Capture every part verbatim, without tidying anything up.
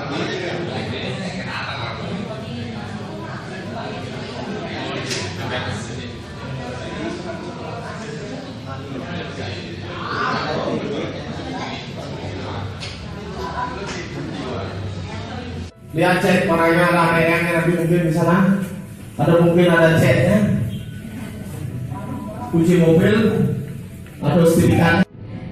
Lihat cek orangnya ada yang nanti mungkin di sana, atau mungkin ada ceknya, kunci mobil atau setrika.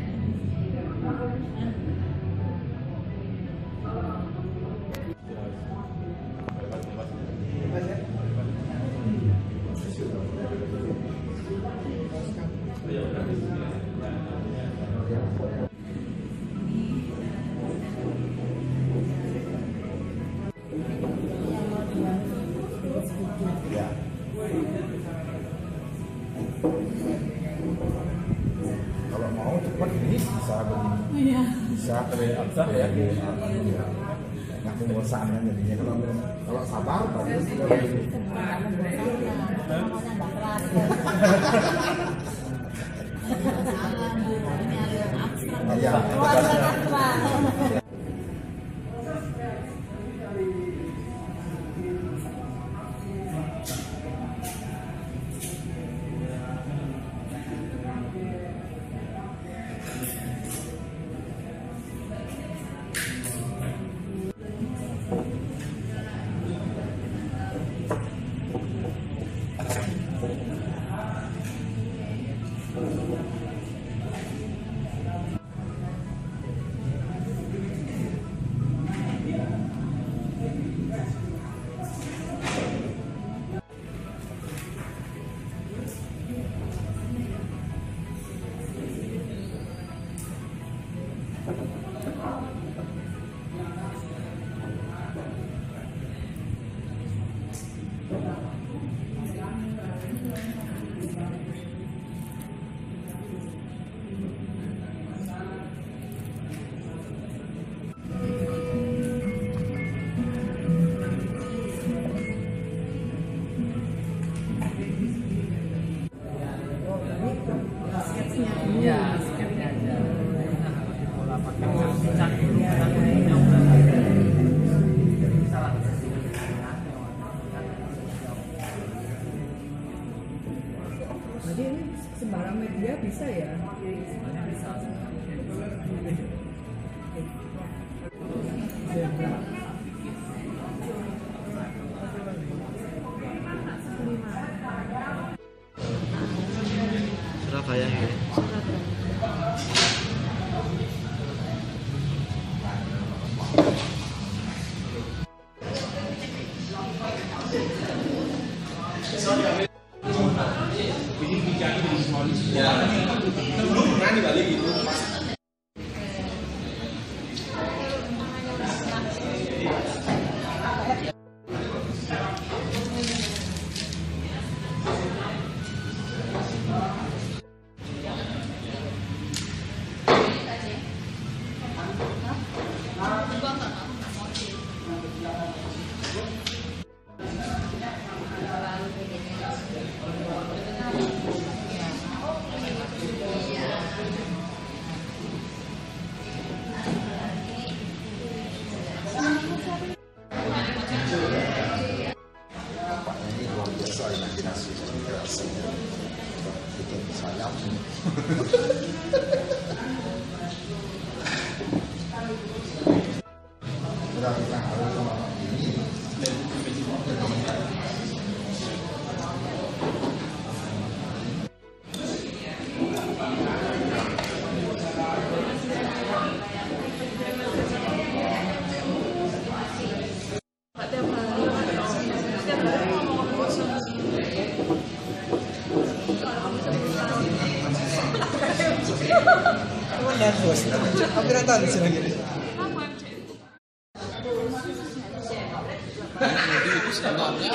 Kalau mau cepat ini bisa begini, iya. Bisa terlihat ya, nggak membosan kan jadinya. Kalau kalau sabar bagus juga begini. Iya. Jadi ini sembarang media bisa ya? Bisa. Surabaya ya. Dulu pernah di Bali gitu. Imajinasi dan kreasinya bikin sayap. Sudah kita harus ini. Nervous, hampir tahu di sini gini. Itu sebenarnya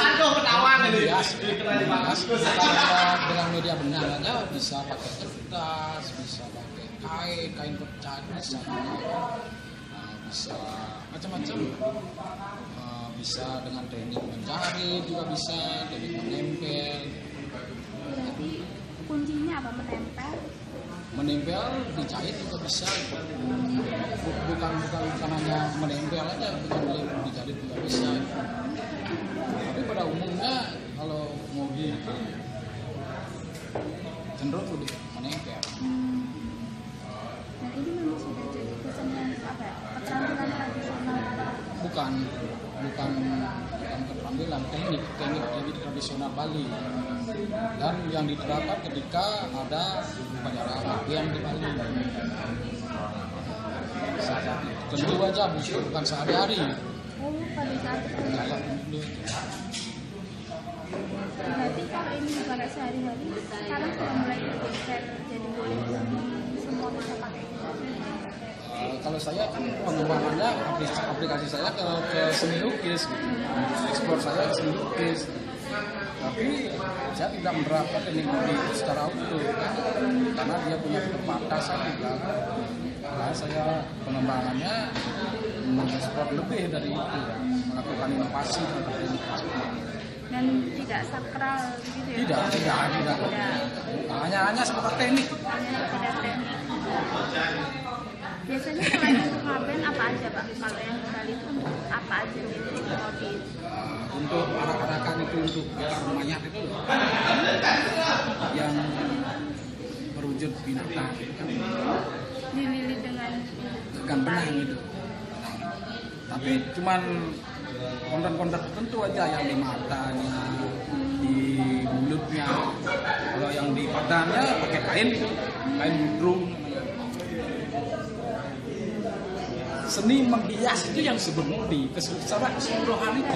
dengan media benangnya bisa pakai kertas, bisa pakai kain, kain percat, bisa uh, bisa macam-macam, uh, bisa dengan teknik menjahit juga bisa, teknik menempel. Kuncinya apa menempel? menempel, dijahit juga bisa. Bukan bukan bukan hanya menempel aja, bukan dijahit juga bisa. Tapi pada umumnya kalau mobil itu cenderung lebih menempel. Dan ini memang sudah jadi kesenian apa ya? Keterampilan tradisional. Bukan, bukan, bukan keterampilan, teknik, teknik teknik tradisional Bali. Dan yang diterapkan ketika ada upacara apian di Bali. Tentu aja bukan sehari-hari. Oh, pada saat itu. Berarti kalau ini bukan sehari-hari, sekarang sudah mulai bergeser jadi boleh semua bisa pakai. Uh, kalau saya kan pengembangannya aplikasi, aplikasi saya ke, ke seni lukis, gitu. Ekspor saya ke seni lukis. Tapi saya tidak menerapkan teknik mobil itu secara utuh, kan? Karena dia punya keterbatasan juga. Nah, saya pengembangannya mengekspor lebih dari itu, melakukan inovasi terhadap teknik. Dan tidak sakral gitu ya? Tidak, tidak, tidak. tidak. Hanya hanya sebatas teknik. Hanya tidak teknik. Biasanya selain untuk ngaben apa aja Pak? Kalau yang di Bali itu untuk apa aja gitu mobil? Untuk arak-arakan itu untuk gitar mayat itu loh, yang berwujud binatang itu kan Dililit dengan dengan benang gitu. Tapi cuman konten-konten tertentu aja, yang di matanya, di mulutnya. Kalau yang di badannya pakai kain, kain ludrung. Seni menghias itu yang sebenarnya secara keseluruhan itu.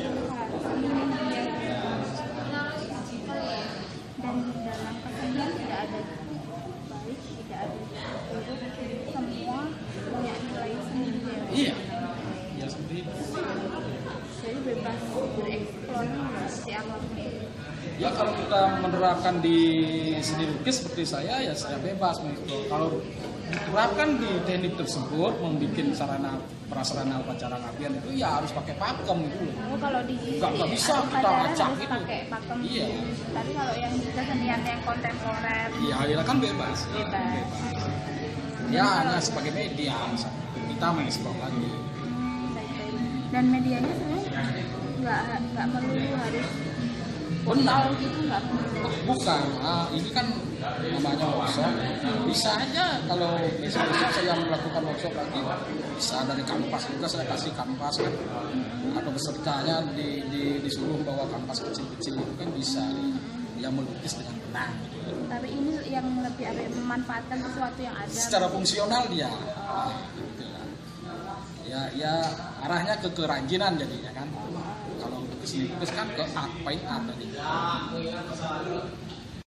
dan dalam kesenian tidak ada baik, tidak ada buruk, semua punya nilai sendiri. Iya, ya seperti itu. Jadi bebas bereksplor seperti apapun. Ya kalau kita menerapkan di seni lukis seperti saya, ya saya bebas mengeksplor. Kalau diterapkan di teknik tersebut, membuat sarana prasarana upacara ngabian itu ya harus pakai pakem gitu loh. Oh, kalau di Nggak, nggak bisa kita upacara acak harus gitu. pakai pakem. Iya. Tapi kalau yang kesenian yang kontemporer Iya, ya kan bebas. bebas. Ya hanya sebagai media, kita mengeksplor lagi. Baik-baik. Dan medianya sebenarnya nggak nggak melulu harus Benar. gitu, nggak melulu. Bukan, ah, ini kan namanya workshop. Bisa aja kalau besok-besok saya melakukan workshop lagi, bisa dari kanvas juga, saya kasih kanvas kan, atau pesertanya di, di, disuruh bawa kanvas kecil-kecil itu kan bisa, yang melukis dengan benang. Gitu. Tapi ini yang lebih apa ya, memanfaatkan sesuatu yang ada. Secara fungsional dia, gitu lah. Ya, ya arahnya ke kerajinan jadinya kan. Kalau untuk kesini lukis kan ke art, fine art tadi.